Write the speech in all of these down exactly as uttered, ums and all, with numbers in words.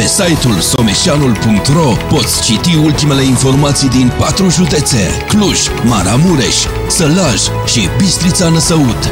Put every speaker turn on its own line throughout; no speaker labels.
Pe site-ul someșanul punct ro poți citi ultimele informații din patru județe: Cluj, Maramureș, Sălaj și Bistrița Năsăud.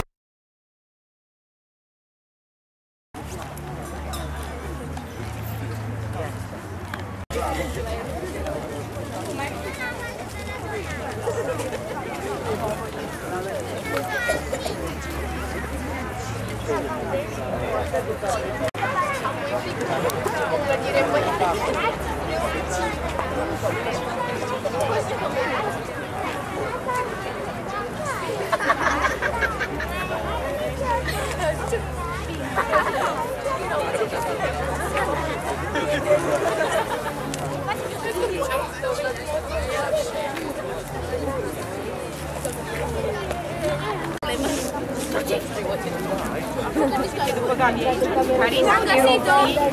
Am găsit-o!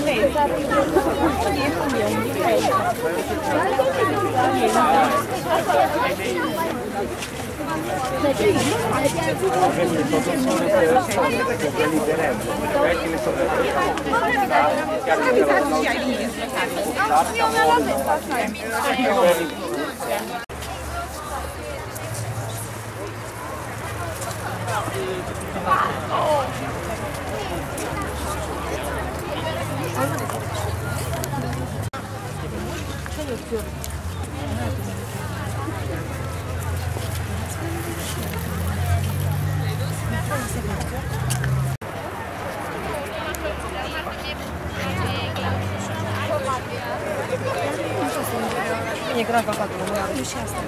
E grav acolo, nu am și asta.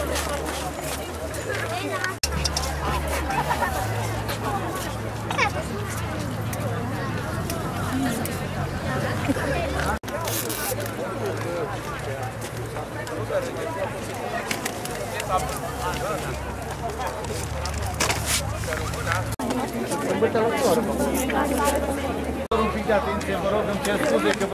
Un pic de atenție, vă rog, îmi cer scuze că...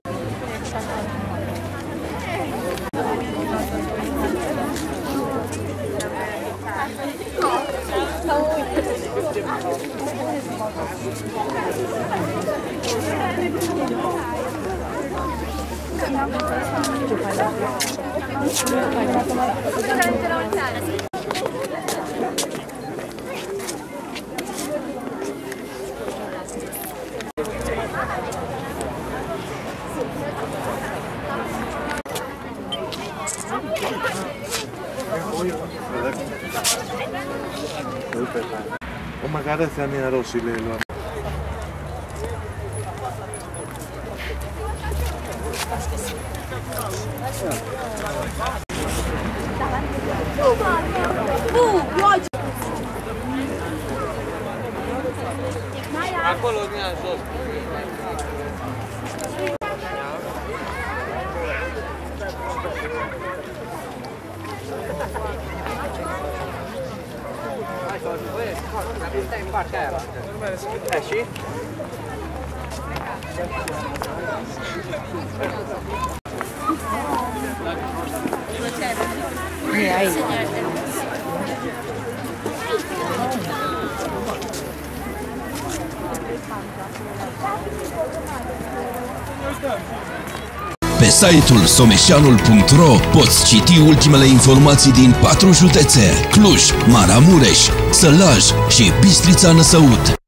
O magari se hanno rossi le loro. Acolo din jos. Stai în partea aia. E, și?
E aici.
Pe site-ul someșanul punct ro poți citi ultimele informații din patru județe: Cluj, Maramureș, Sălaj și Bistrița Năsăud.